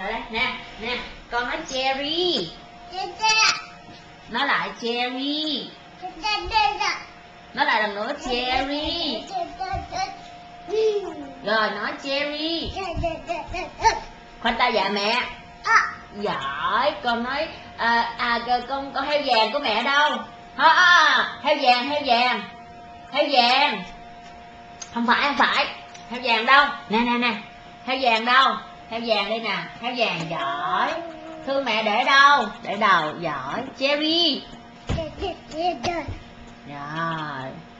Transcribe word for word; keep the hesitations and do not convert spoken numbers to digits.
lại đây nè nè, con nói cherry. Nói lại cherry. Nói lại lần nữa cherry. Rồi nói cherry. Khoanh tay dạ mẹ. Giỏi. Con nói à, à con con heo vàng của mẹ đâu? À, à, heo vàng heo vàng heo vàng. Không phải không phải. Heo vàng đâu? Nè nè nè. Heo vàng đâu? Heo vàng đây nè. Heo vàng. Giỏi. Thương mẹ để đâu? Để đầu. Giỏi. Cherry. Rồi.